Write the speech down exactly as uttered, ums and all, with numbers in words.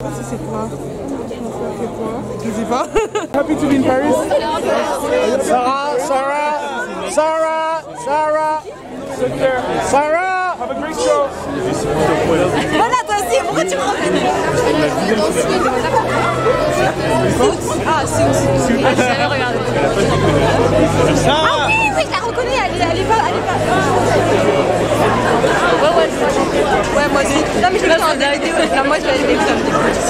Ça c'est quoi? Je sais pas. Happy to be in Paris. Sarah, Sarah, Sarah, Sarah, Sarah. Have a great show. Voilà, toi aussi, pourquoi tu me ramènes? Ah, Suits. Ah, je savais regarder. Ah oui, oui, je la reconnais, elle est, elle est pas... Elle est pas... Ouais, ouais, je... ouais, moi aussi. Non, mais je l'ai vu dans la vidéo. Non, moi, je l'avais vu, ça me dit.